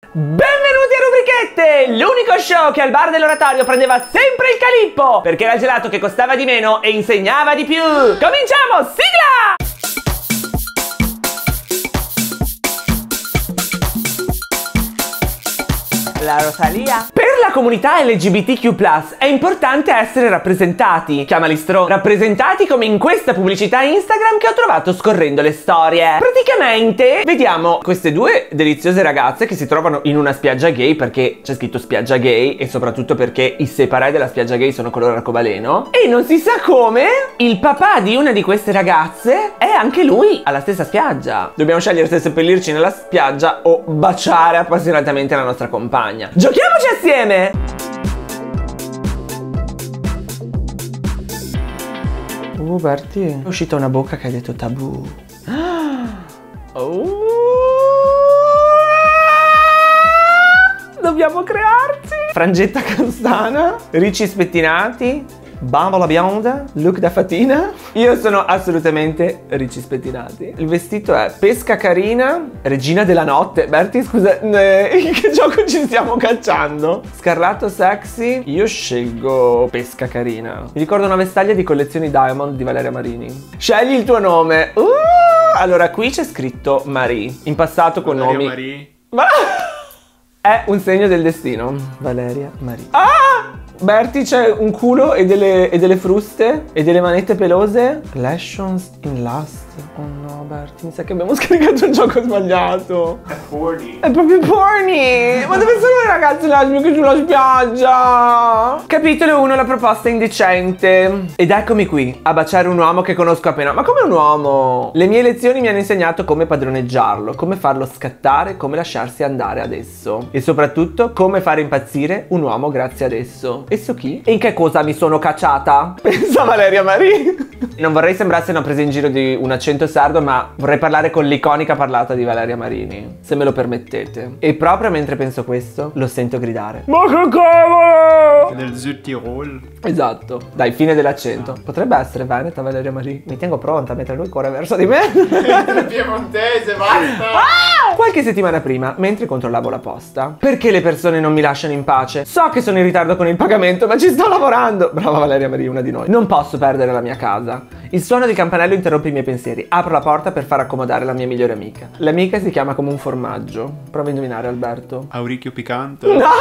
Benvenuti a Rubrichette, l'unico show che al bar dell'oratorio prendeva sempre il calippo, perché era il gelato che costava di meno e insegnava di più. Cominciamo, sigla! La Rosalia. Per la comunità LGBTQ+ è importante essere rappresentati. Chiamali stro. Rappresentati come in questa pubblicità Instagram che ho trovato scorrendo le storie. Praticamente vediamo queste due deliziose ragazze che si trovano in una spiaggia gay, perché c'è scritto spiaggia gay e soprattutto perché i separati della spiaggia gay sono color arcobaleno. E non si sa come il papà di una di queste ragazze è anche lui alla stessa spiaggia. Dobbiamo scegliere se seppellirci nella spiaggia o baciare appassionatamente la nostra compagna. Giochiamoci assieme! Berti, è uscita una bocca che ha detto tabù. Dobbiamo crearci! Frangetta castana, ricci spettinati, bambola bionda, look da fatina. Io sono assolutamente ricci spettinati. Il vestito è pesca carina, regina della notte. Berti, scusa, in che gioco ci stiamo cacciando? Scarlatto sexy. Io scelgo pesca carina. Mi ricordo una vestaglia di collezioni Diamond di Valeria Marini. Scegli il tuo nome. Allora, qui c'è scritto Marie. In passato con Valeria nomi... Marie. Ma... È un segno del destino. Valeria Marie. Berti, c'è un culo e delle fruste e delle manette pelose. Lessons in Lust. Oh no, Berti, mi sa che abbiamo scaricato un gioco sbagliato. È porny. È proprio porny. Ma dove sono le ragazze lesbiche sulla spiaggia? Capitolo 1, la proposta indecente. Ed eccomi qui, a baciare un uomo che conosco appena. Ma come un uomo? Le mie lezioni mi hanno insegnato come padroneggiarlo, come farlo scattare, come lasciarsi andare ad esso. E soprattutto, come fare impazzire un uomo grazie ad esso. Esso chi? E in che cosa mi sono cacciata? Pensa Valeria Marie. Non vorrei sembrasse una presa in giro di un accento sardo, ma vorrei parlare con l'iconica parlata di Valeria Marini, se me lo permettete. E proprio mentre penso questo, lo sento gridare: ma che cavolo! Del Südtirol. Esatto. Dai, fine dell'accento. Potrebbe essere veneta Valeria Marie. Mi tengo pronta mentre lui corre verso di me. Piemontese, basta! Qualche settimana prima, mentre controllavo la posta. Perché le persone non mi lasciano in pace? So che sono in ritardo con il pagamento, ma ci sto lavorando. Brava Valeria Marie, una di noi. Non posso perdere la mia casa. Il suono del campanello interrompe i miei pensieri. Apro la porta per far accomodare la mia migliore amica. L'amica si chiama come un formaggio. Prova a indovinare, Alberto. Auricchio piccante.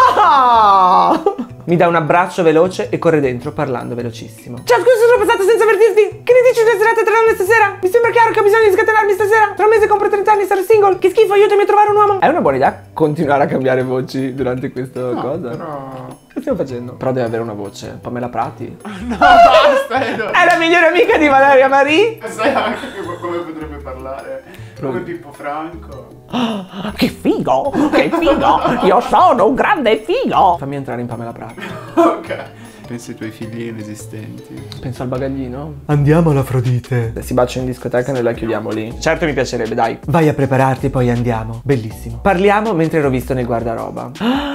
No! Mi dà un abbraccio veloce e corre dentro parlando velocissimo. Ciao, scusa, sono passato senza avvertirti. Che ne dici della serata tra noi stasera? Mi sembra chiaro che ho bisogno di scatenarmi stasera. Tra un mese compro 30 anni e sarò single. Che schifo, aiutami a trovare un uomo. È una buona idea continuare a cambiare voci durante questa cosa? Però... Che stiamo facendo? Però deve avere una voce. Pamela Prati. No, basta! È la migliore amica di Valeria Marie. Sai anche come potrebbe parlare? Come Pippo Franco. Che figo! Che figo! Io sono un grande figo! Fammi entrare in Pamela Prati. Ok. Pensi ai tuoi figli inesistenti. Penso al bagaglino. Andiamo all'Afrodite. Si bacia in discoteca e noi la chiudiamo lì. Certo mi piacerebbe, dai. Vai a prepararti, poi andiamo. Bellissimo. Parliamo mentre ero visto nel guardaroba.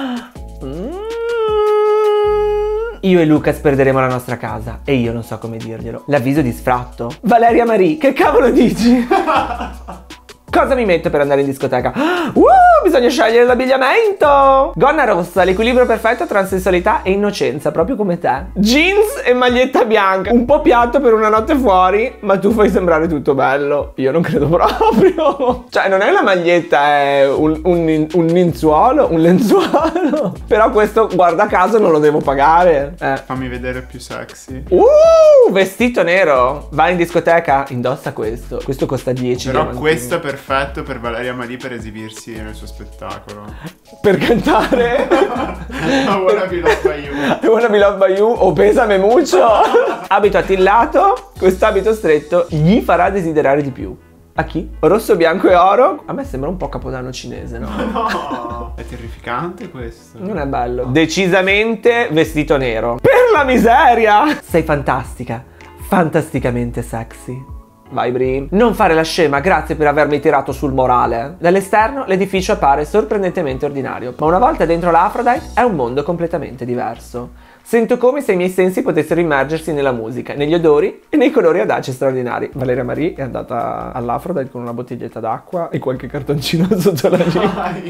Io e Lucas perderemo la nostra casa e io non so come dirglielo. L'avviso di sfratto. Valeria Marie, che cavolo dici? Cosa mi metto per andare in discoteca? Bisogna scegliere l'abbigliamento! Gonna rossa, l'equilibrio perfetto tra sensualità e innocenza, proprio come te. Jeans e maglietta bianca. Un po' piatto per una notte fuori, ma tu fai sembrare tutto bello. Io non credo proprio. Cioè, non è una maglietta, è un lenzuolo. Un lenzuolo. Però questo, guarda caso, non lo devo pagare. Fammi vedere più sexy. Vestito nero. Vai in discoteca, indossa questo. Questo costa 10. Però diamantini. questo è perfetto per Valeria Marie per esibirsi nel suo spettacolo. Per cantare I wanna be loved by you. I wanna be loved by you o Pesame mucho. Abito attillato. Quest'abito stretto gli farà desiderare di più. A chi? Rosso, bianco e oro? A me sembra un po' Capodanno cinese, no? No, è terrificante questo. Non è bello. Decisamente vestito nero. Per la miseria! Sei fantastica. Fantasticamente sexy. Vai Bri. Non fare la scema, grazie per avermi tirato sul morale. Dall'esterno l'edificio appare sorprendentemente ordinario, ma una volta dentro l'Aphrodite è un mondo completamente diverso. Sento come se i miei sensi potessero immergersi nella musica, negli odori e nei colori audaci straordinari. Valeria Marie è andata all'Aphrodite con una bottiglietta d'acqua e qualche cartoncino sotto la jeans.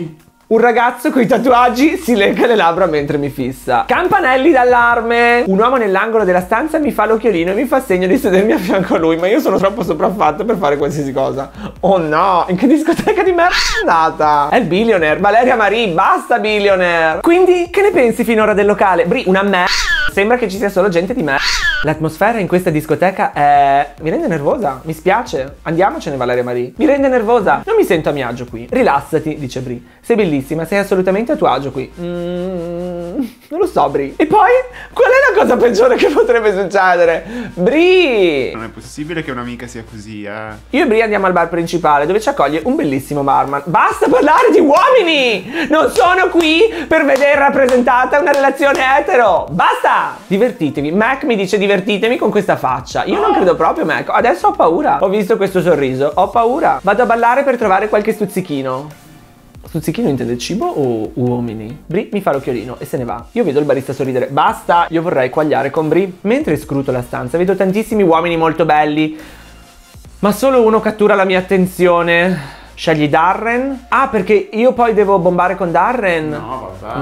Un ragazzo coi tatuaggi si lecca le labbra mentre mi fissa. Campanelli d'allarme. Un uomo nell'angolo della stanza mi fa l'occhiolino e mi fa segno di sedermi a fianco a lui, ma io sono troppo sopraffatto per fare qualsiasi cosa. Oh no, in che discoteca di merda è andata? È il Billionaire. Valeria Marie, basta Billionaire. Quindi, che ne pensi finora del locale? Bri, una merda. Sembra che ci sia solo gente di merda. L'atmosfera in questa discoteca è... mi rende nervosa, mi spiace. Andiamocene, Valeria Marie. Mi rende nervosa. Non mi sento a mio agio qui. Rilassati, dice Bri. Sei bellissima, sei assolutamente a tuo agio qui. Non lo so, Bri. E poi, qual è la cosa peggiore che potrebbe succedere? Bri! Non è possibile che un'amica sia così, Io e Bri andiamo al bar principale dove ci accoglie un bellissimo barman. Basta parlare di uomini! Non sono qui per vedere rappresentata una relazione etero. Basta! Divertitevi. Mac mi dice divertitemi con questa faccia. Io non credo proprio, Mac. Adesso ho paura. Ho visto questo sorriso. Ho paura. Vado a ballare per trovare qualche stuzzichino. Stuzzichino intende cibo o uomini? Bri mi fa l'occhiolino e se ne va. Io vedo il barista sorridere. Basta! Io vorrei quagliare con Bri. Mentre scruto la stanza vedo tantissimi uomini molto belli, ma solo uno cattura la mia attenzione. Scegli Darren? Ah, perché io poi devo bombare con Darren? No, vabbè.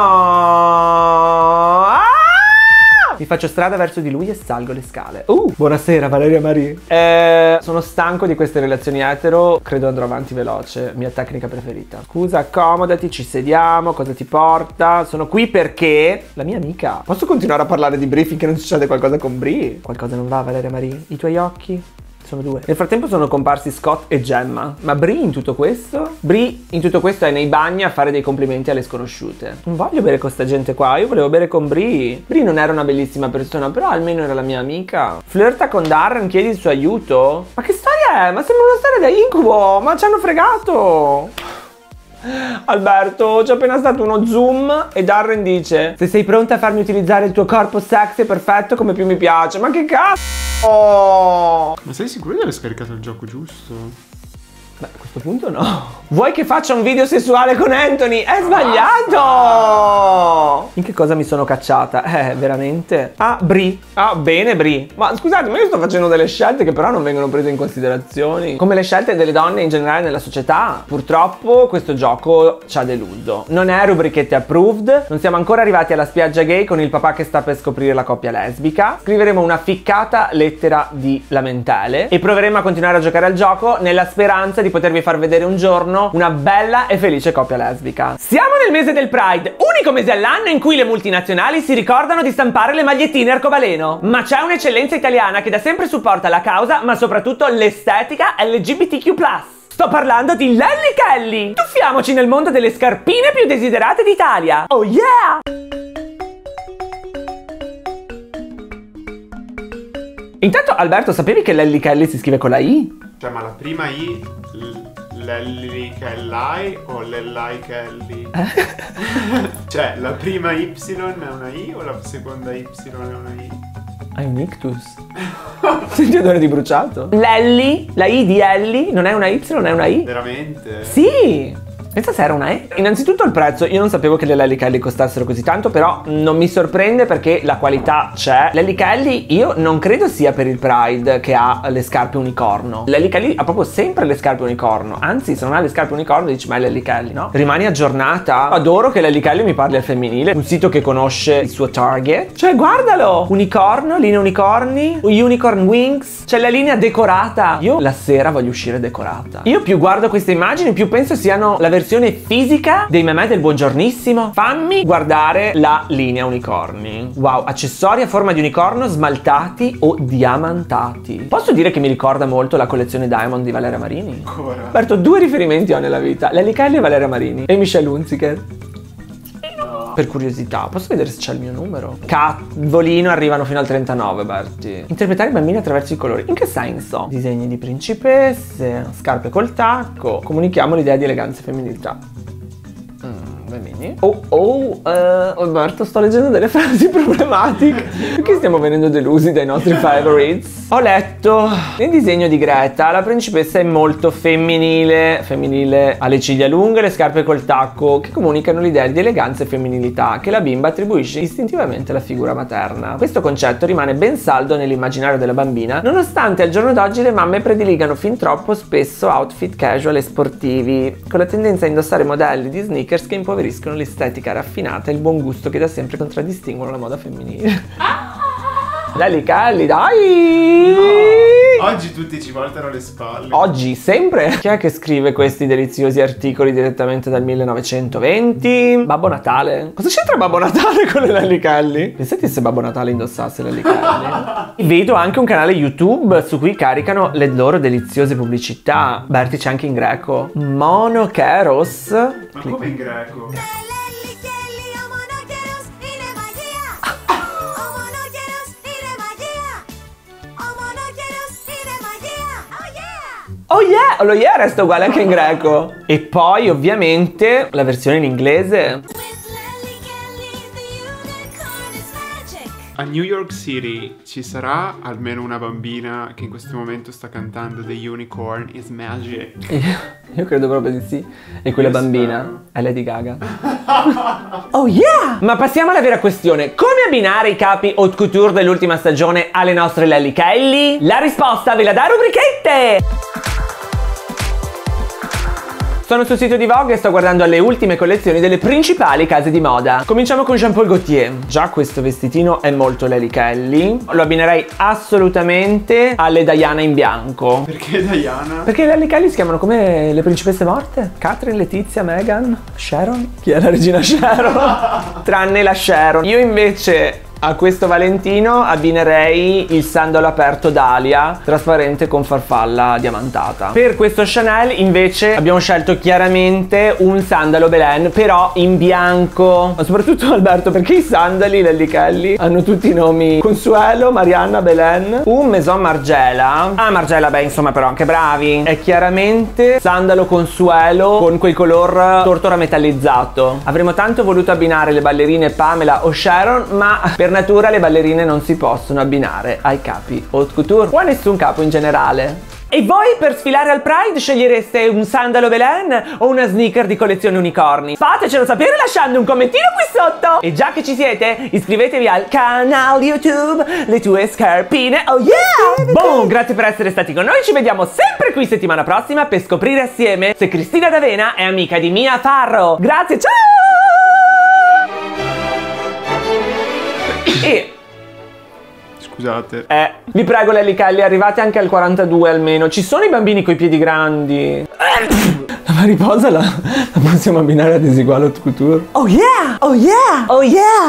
No! Ah! Mi faccio strada verso di lui e salgo le scale. Buonasera Valeria Marie. Sono stanco di queste relazioni etero. Credo andrò avanti veloce. Mia tecnica preferita. Scusa, accomodati, ci sediamo. Cosa ti porta? Sono qui perché... la mia amica. Posso continuare a parlare di Bri finché non succede qualcosa con Bri? Qualcosa non va, Valeria Marie? I tuoi occhi? Sono due. Nel frattempo sono comparsi Scott e Gemma. Ma Bri in tutto questo? Bri in tutto questo è nei bagni a fare dei complimenti alle sconosciute. Non voglio bere con sta gente qua, io volevo bere con Bri. Bri non era una bellissima persona, però almeno era la mia amica. Flirta con Darren, chiedi il suo aiuto. Ma che storia è? Ma sembra una storia da incubo, ma ci hanno fregato. Alberto, c'è appena stato uno zoom e Darren dice: se sei pronta a farmi utilizzare il tuo corpo sexy e perfetto come più mi piace. Ma che cazzo? Ma sei sicuro di aver scaricato il gioco giusto? Beh, a questo punto no. Vuoi che faccia un video sessuale con Anthony? È sbagliato! In che cosa mi sono cacciata? Veramente? Ah, Bri. Ah, bene Bri. Ma scusate, ma io sto facendo delle scelte che però non vengono prese in considerazione. Come le scelte delle donne in generale nella società. Purtroppo questo gioco ci ha deluso. Non è rubrichette approved. Non siamo ancora arrivati alla spiaggia gay con il papà che sta per scoprire la coppia lesbica. Scriveremo una ficcata lettera di lamentele e proveremo a continuare a giocare al gioco nella speranza di potervi far vedere un giorno una bella e felice coppia lesbica. Siamo nel mese del Pride, unico mese all'anno in cui le multinazionali si ricordano di stampare le magliettine arcobaleno. Ma c'è un'eccellenza italiana che da sempre supporta la causa, ma soprattutto l'estetica LGBTQ+. Sto parlando di Lelli Kelly! Tuffiamoci nel mondo delle scarpine più desiderate d'Italia! Oh yeah! Intanto, Alberto, sapevi che Lelli Kelly si scrive con la I? Cioè, ma la prima I, Lelli Kelly o Lellai Kelly? Cioè, la prima Y è una I o la seconda Y è una I? Hai un ictus? Senti odore di bruciato? Lelli, la I di Ellie, non è una Y, non è una I? Veramente? Sì! Pensa se era una E. Innanzitutto il prezzo, io non sapevo che le Lelli Kelly costassero così tanto, però non mi sorprende perché la qualità c'è. Lelli Kelly io non credo sia per il Pride che ha le scarpe unicorno. Lelli Kelly ha proprio sempre le scarpe unicorno. Anzi, se non ha le scarpe unicorno dici ma è Lelli Kelly, no? Rimani aggiornata. Adoro che Lelli Kelly mi parli al femminile, un sito che conosce il suo target. Cioè guardalo, unicorno, linea unicorni, unicorn wings, c'è la linea decorata. Io la sera voglio uscire decorata. Io più guardo queste immagini più penso siano la versione fisica dei memè del buongiornissimo. Fammi guardare la linea unicorni. Wow, accessori a forma di unicorno smaltati o diamantati. Posso dire che mi ricorda molto la collezione Diamond di Valeria Marini? Ancora? Alberto, due riferimenti ho nella vita: Lelli Kelly e Valeria Marini. E Michelle Hunziker. Per curiosità, posso vedere se c'è il mio numero? Cavolino, arrivano fino al 39, Berti. Interpretare i bambini attraverso i colori. In che senso? Disegni di principesse, scarpe col tacco. Comunichiamo l'idea di eleganza e femminilità. bambini. Alberto, sto leggendo delle frasi problematiche. Perché stiamo venendo delusi dai nostri favorites? Ho letto nel disegno di Greta, la principessa è molto femminile. Femminile, ha le ciglia lunghe, le scarpe col tacco, che comunicano l'idea di eleganza e femminilità che la bimba attribuisce istintivamente alla figura materna. Questo concetto rimane ben saldo nell'immaginario della bambina, nonostante al giorno d'oggi le mamme prediligano fin troppo spesso outfit casual e sportivi, con la tendenza a indossare modelli di sneakers che impoveriscono l'estetica raffinata e il buon gusto che da sempre contraddistinguono la moda femminile. Lelli Kelly, dai! No, oggi tutti ci voltano le spalle. Oggi, sempre? Chi è che scrive questi deliziosi articoli direttamente dal 1920? Babbo Natale? Cosa c'entra Babbo Natale con le Lelli Kelly? Pensate se Babbo Natale indossasse Lelli Kelly? Vedo anche un canale YouTube su cui caricano le loro deliziose pubblicità. Berti, c'è anche in greco. Monokeros. Ma come in greco? Oh yeah! Lo yeah resta uguale anche in greco. E poi ovviamente la versione in inglese. A New York City ci sarà almeno una bambina che in questo momento sta cantando The Unicorn is Magic. Io credo proprio di sì. E quella bambina è Lady Gaga. Oh yeah! Ma passiamo alla vera questione. Come abbinare i capi haute couture dell'ultima stagione alle nostre Lelli Kelly? La risposta ve la dà rubrichette! Sono sul sito di Vogue e sto guardando alle ultime collezioni delle principali case di moda. Cominciamo con Jean Paul Gaultier. Già questo vestitino è molto Lelli Kelly. Lo abbinerei assolutamente alle Diana in bianco. Perché Diana? Perché le Lelli Kelly si chiamano come le principesse morte. Catherine, Letizia, Meghan, Sharon. Chi è la regina Sharon? Tranne la Sharon. Io invece a questo Valentino abbinerei il sandalo aperto Dahlia, trasparente con farfalla diamantata. Per questo Chanel invece abbiamo scelto chiaramente un sandalo Belen, però in bianco. Ma soprattutto Alberto, perché i sandali Lelli Kelly hanno tutti i nomi Consuelo, Marianna, Belen. Un Maison Margiela. Ah, Margiela, beh, insomma, però anche bravi. È chiaramente sandalo Consuelo con quel color tortora metallizzato. Avremmo tanto voluto abbinare le ballerine Pamela o Sharon, ma per natura le ballerine non si possono abbinare ai capi haute couture o a nessun capo in generale. E voi per sfilare al Pride scegliereste un sandalo Belen o una sneaker di collezione unicorni? Fatecelo sapere lasciando un commentino qui sotto! E già che ci siete, iscrivetevi al canale YouTube Le Tue Scarpine, oh yeah! Boom! Grazie per essere stati con noi, ci vediamo sempre qui settimana prossima per scoprire assieme se Cristina D'Avena è amica di Mia Farrow. Grazie, ciao! E scusate. Vi prego Lelli Kelly, arrivate anche al 42 almeno. Ci sono i bambini coi piedi grandi. La mariposa la possiamo abbinare a Desigual haute couture. Oh yeah! Oh yeah! Oh yeah!